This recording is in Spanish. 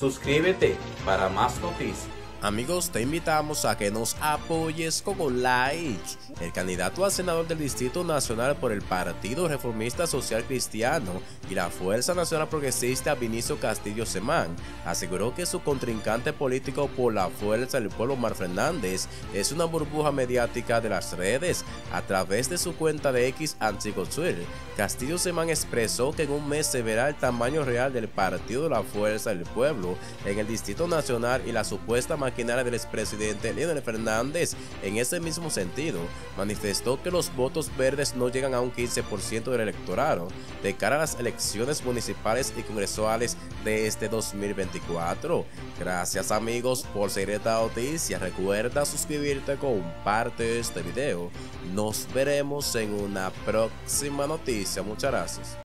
Suscríbete para más noticias. Amigos, te invitamos a que nos apoyes con un like. El candidato a senador del Distrito Nacional por el Partido Reformista Social Cristiano y la Fuerza Nacional Progresista, Vinicio Castillo Semán, aseguró que su contrincante político por la Fuerza del Pueblo, Omar Fernández, es una burbuja mediática de las redes. A través de su cuenta de X Twitter, Castillo Semán expresó que en un mes se verá el tamaño real del Partido de la Fuerza del Pueblo en el Distrito Nacional y la supuesta maquinaria del expresidente Leonel Fernández. En ese mismo sentido, manifestó que los votos verdes no llegan a un 15% del electorado de cara a las elecciones municipales y congresuales de este 2024. Gracias amigos por seguir esta noticia. Recuerda suscribirte, comparte este video. Nos veremos en una próxima noticia. Muchas gracias.